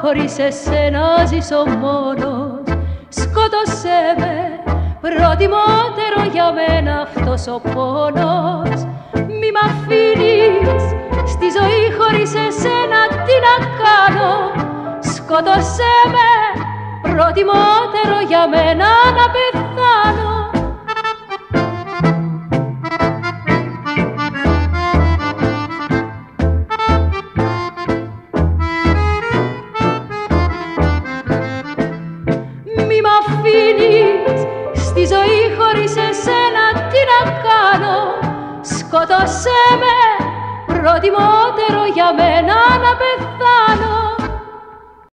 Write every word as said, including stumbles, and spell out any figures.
χωρίς εσένα ζήσω μόνος. Σκότωσέ με, προτιμότερο για μένα αυτός ο πόνος. Μη μ' αφήνεις στη ζωή χωρίς εσένα, τι να κάνω. Σκότωσέ με, προτιμότερο για μένα να πεθάνω. Μη μ' αφήνεις στη ζωή χωρίς εσένα, τι να κάνω. Σκότωσέ με, προτιμότερο για μένα να πεθάνω.